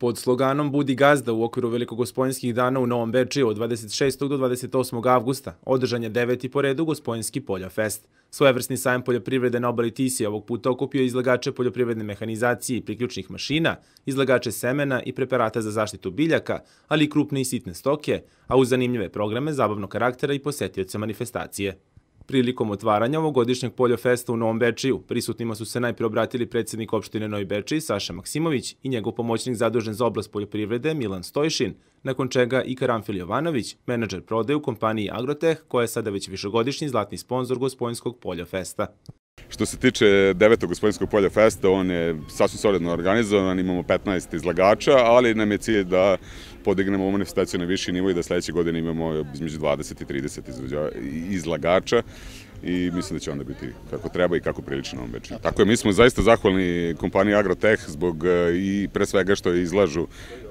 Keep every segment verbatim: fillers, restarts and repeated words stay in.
Pod sloganom Budi gazda u okviru Velikogospojinskih dana u Novom Bečeju od dvadeset šestog do dvadeset osmog avgusta održan je deveti po redu Gospojinski Polja Fest. Svojevrsni sajam poljoprivrede na obali Tisije ovog puta okupio izlagače poljoprivredne mehanizacije i priključnih mašina, izlagače semena i preparata za zaštitu biljaka, ali i krupne i sitne stoke, a uz zanimljive programe zabavnog karaktera i posetioce manifestacije. Prilikom otvaranja ovogodišnjeg Polja Festa u Novom Bečeju prisutnima su se najpre obratili predsjednik opštine Novi Bečej Saša Maksimović i njegov pomoćnik zadužen za oblast poljoprivrede Milan Stojšin, nakon čega i Karanfil Jovanović, menadžer prodaje u kompaniji Agroteh, koja je sada već višegodišnji zlatni sponzor Gospojinskog Polja Festa. Što se tiče devetog Gospojinskog Polja Festa, on je sasvim solidno organizovan, imamo petnaest izlagača, ali nam je cilj da podignemo manifestaciju na viši nivo i da sledeće godine imamo između dvadeset i trideset izlagača i mislim da će onda biti kako treba i kako prilično Novom Bečeju. Tako je, mi smo zaista zahvalni kompaniji Agroteh zbog i pre svega što izlažu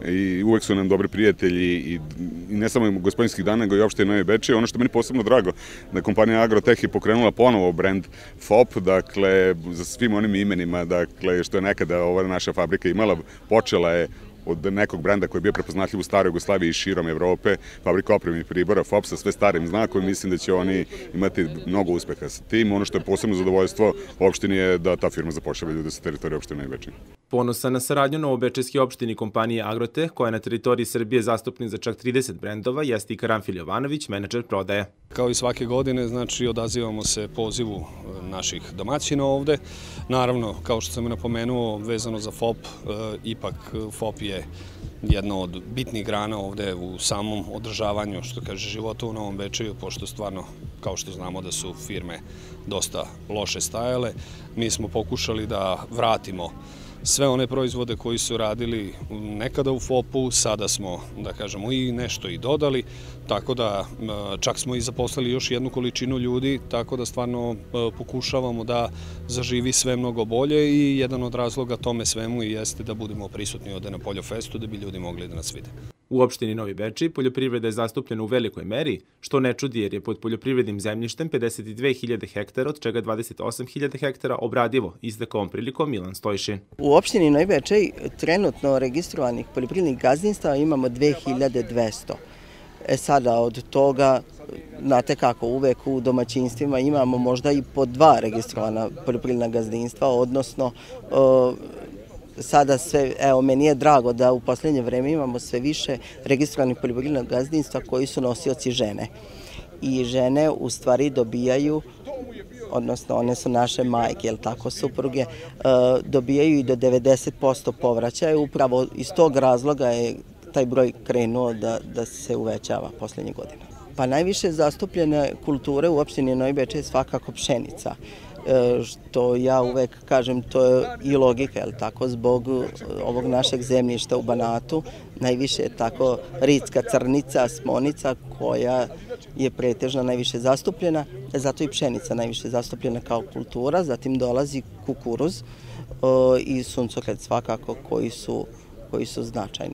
i uvek su nam dobri prijatelji i ne samo Gospojinskih dana, nego i opštine Novi Bečej. Ono što meni posebno drago, da kompanija Agroteh je pokrenula ponovo brend F O P, dakle, za svim onim imenima, dakle, što je nekada ova naša fabrika imala, počela je od nekog brenda koji je bio prepoznatljiv u staroj Jugoslaviji i širom Evrope, fabrika opremnih pribora F O P sa sve starim znakom, mislim da će oni imati mnogo uspeha sa tim. Ono što je posebno zadovoljstvo opštini je da ta firma zapošljava ljude sa teritorije opštine Novi Bečej. Ponosan na saradnju novobečejske opštini kompanije Agroteh, koja je na teritoriji Srbije zastupnik za čak trideset brendova, jeste i Karanfil Jovanović, menadžer prodaje. Kao i svake godine, znači, odazivamo se pozivu naših domaćina ovde. Naravno, kao što sam napomenuo, vezano za F O P, ipak F O P je jedna od bitnih grana ovde u samom održavanju, što kaže, života u Novom Bečeju, pošto stvarno, kao što znamo da su firme dosta loše stajale, mi smo pokušali da vratimo sve one proizvode koji su radili nekada u F O P-u, sada smo, da kažemo, i nešto i dodali, tako da čak smo i zaposlili još jednu količinu ljudi, tako da stvarno pokušavamo da zaživi sve mnogo bolje i jedan od razloga tome svemu jeste da budemo prisutni ovde na Polju Festu, da bi ljudi mogli da nas vide. U opštini Novi Bečej poljoprivreda je zastupljena u velikoj meri, što ne čudi jer je pod poljoprivrednim zemljištem pedeset dve hiljade hektara, od čega dvadeset osam hiljada hektara obradivo, istakao ovom prilikom Milan Stojšin. U opštini Novi Bečej trenutno registrovanih poljoprivrednih gazdinstava imamo dve hiljade dvesta. E sada od toga, znate kako, uvek u domaćinstvima imamo možda i po dva registrovana poljoprivredna gazdinstva, odnosno sada sve, evo, meni je drago da u poslednje vreme imamo sve više registrovanih poljoprivrednih gazdinstva koji su nosioci žene. I žene u stvari dobijaju, odnosno one su naše majke, jel tako, supruge, dobijaju i do devedeset posto povraćaja. Upravo iz tog razloga je taj broj krenuo da, da se uvećava poslednje godine. Pa najviše zastupljene kulture u opštini Novi Bečej je svakako pšenica. Što ja uvek kažem, to je i logika, jel tako, zbog ovog našeg zemljišta u Banatu, najviše je tako ritska crnica, smonica, koja je pretežno najviše zastupljena, zato i pšenica najviše zastupljena kao kultura, zatim dolazi kukuruz i suncokret svakako koji su, koji su značajni.